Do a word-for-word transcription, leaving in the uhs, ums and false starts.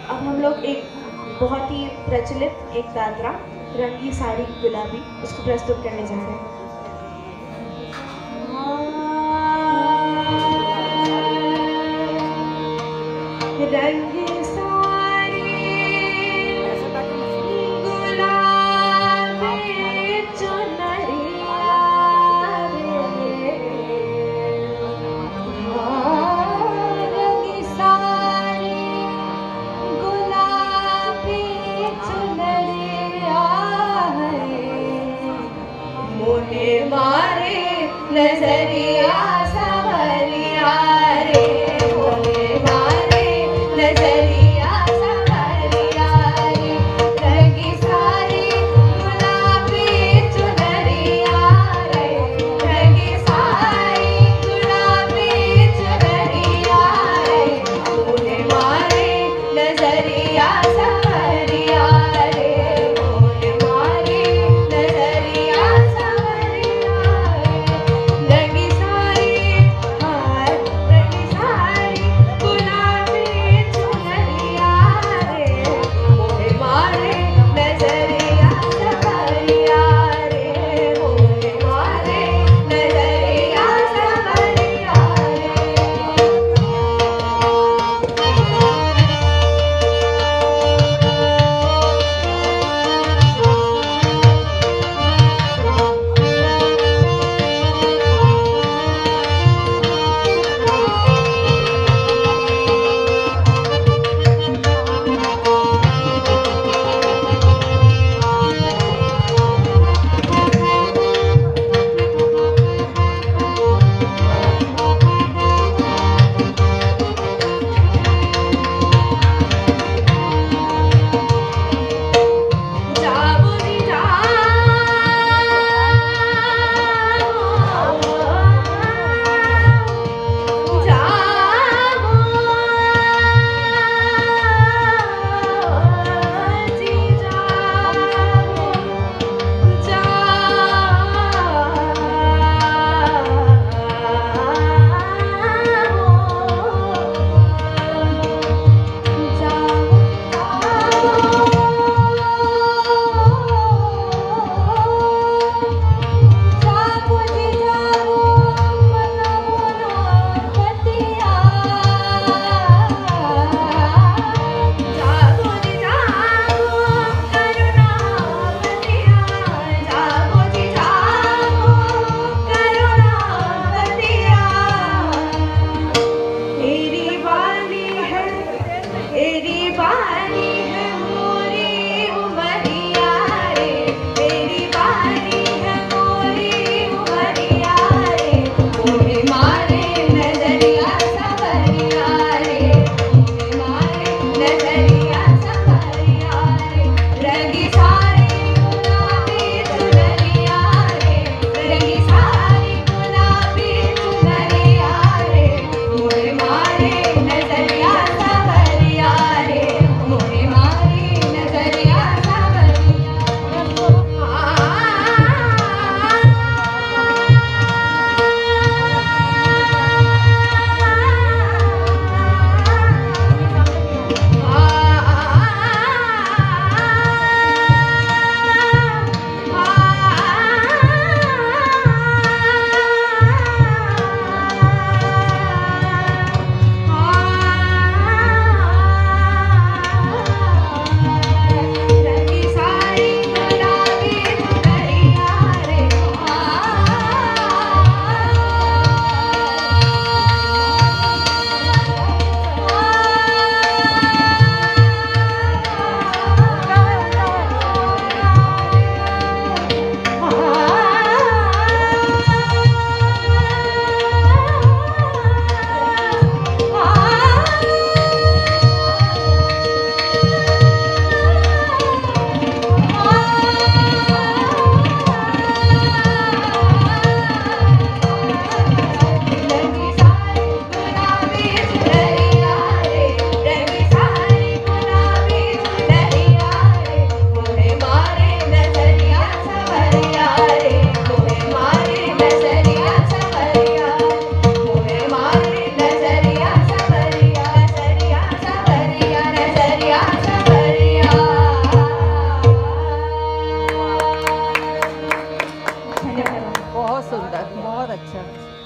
अब हम लोग एक बहुत ही प्रचलित एक दादरा रंगी साड़ी गुलाबी उसको प्रस्तुत करने जा रहे हैं। रंगी साड़ी गुलाबी चुनरिया रे, रंगी साड़ी गुलाबी चुनरिया है, मोहे मारे नजरिया सवरिया रे, मोहे मारे नजरिया सवरिया रे, रंगी साड़ी गुलाबी चुनरिया रे, रंगी साड़ी गुलाबी चुनरिया रे, मोहे मारे नजरिया सवरिया रे, मोहे मारे नजरिया सवरिया रे, रंगी साड़ी हाय रंगी साड़ी गुलाबी चुनरिया रे, मोहे मारे नजरिया सवरिया रे, मोहे मारे नजरिया सवरिया जाओ जी जाओ जाओ जी तेरी वाली है तेरी वाली है मोरी उमरिया रे, तेरी वाली है मोरी उमरिया रे, मोहे मारे नजरिया सवरिया रे, मोहे मारे नजरिया सवरिया रे, रंगी साड़ी गुलाबी चुनरिया रे, रंगी साड़ी गुलाबी चुनरिया रे, मोहे मारे नजरिया सवरिया रे, मोहे अच्छा।